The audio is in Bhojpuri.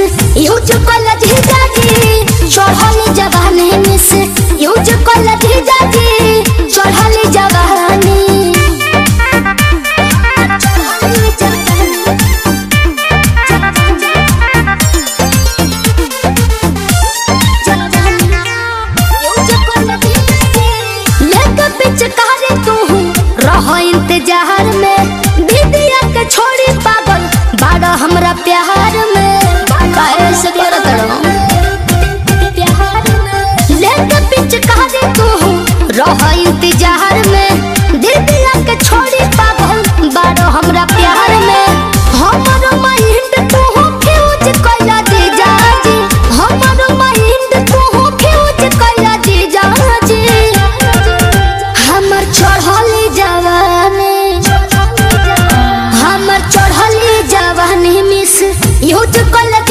यूज कल जीजाजी चढ़ल जवानी मिस यूज कल जीजाजी चढ़ल जवानी इंतजार में दीदिया के छोड़ी पागल बाड़ा हमरा प्यार में कैसे करत लेके पिचकारी तू रह इंतजार में दीदिया के छोड़ी पागल बाड़ा हमरा प्यार में हमरो माइंड तू फ्यूज कइला जीजाजी हमरो माइंड तू फ्यूज कइला जीजाजी हमर चढ़ली जवानी हमर चढ़ली जवानी मिस यूज कल